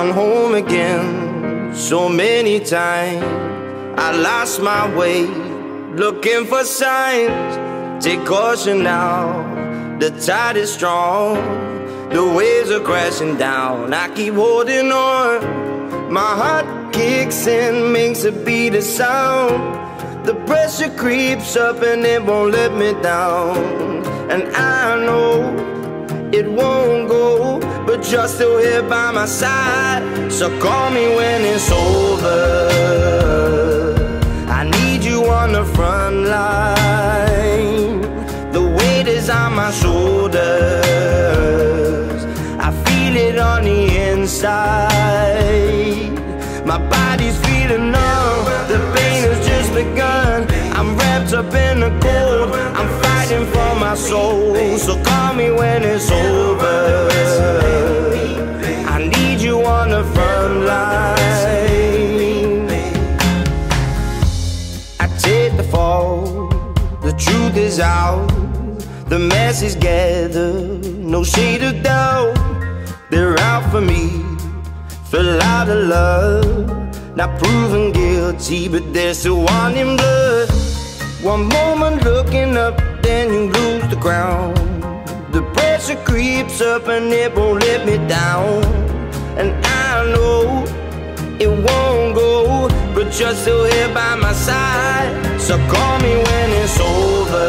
gone home again so many times. I lost my way, looking for signs. Take caution now, the tide is strong, the waves are crashing down. I keep holding on, my heart kicks in, makes a beat a sound. The pressure creeps up and it won't let me down. And I know it won't go, but you're still here by my side. So call me when it's over. I need you on the front line. The weight is on my shoulders, I feel it on the inside. My body's feeling numb, the pain has just begun. I'm wrapped up in the cold, I'm fighting for my soul. So call me when it's over. I need you on the front line. I take the fall, the truth is out, the mess is gathered, no shade of doubt. They're out for me, fell out of love, not proven guilty, but they're still wanting blood. One moment looking up, then you lose the ground. The pressure creeps up and it won't let me down. And I know it won't go, but you're still here by my side. So call me when it's over.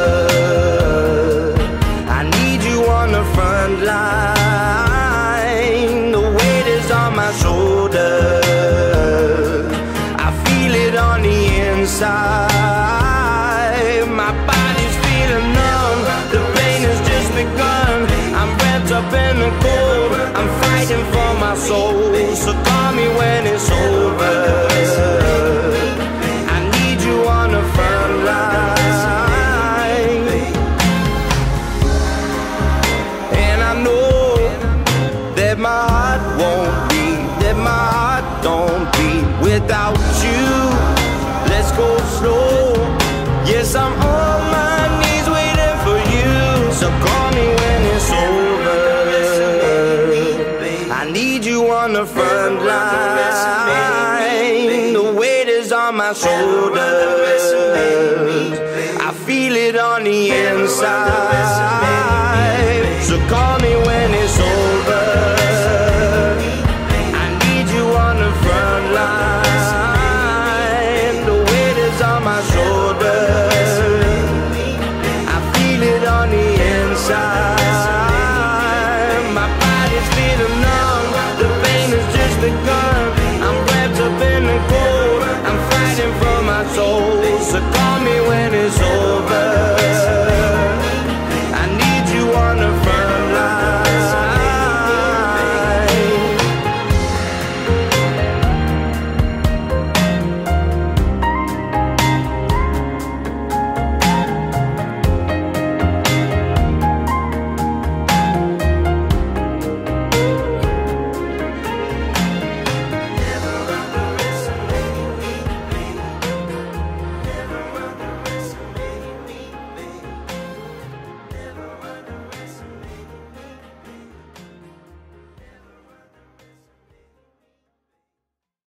I need you on the front line. The weight is on my shoulders, I feel it on the inside. My body's feeling numb, the pain has just begun. I'm wrapped up in the cold, I'm fighting for my soul. So call me when it's over. I need you on the front line. And I know that my heart won't beat, that my heart don't beat without you. Let's go slow. Yes, I'm on my knees waiting for you. So call me when it's over. I need you on the front line. The weight is on my shoulders, I feel it on the inside. So call me when it's over. I need you on the front line. The weight is on my shoulders, I feel it on the inside. My body's feeling numb, the pain has just begun. I'm wrapped up in the cold, I'm fighting for my soul. So call me when it's over.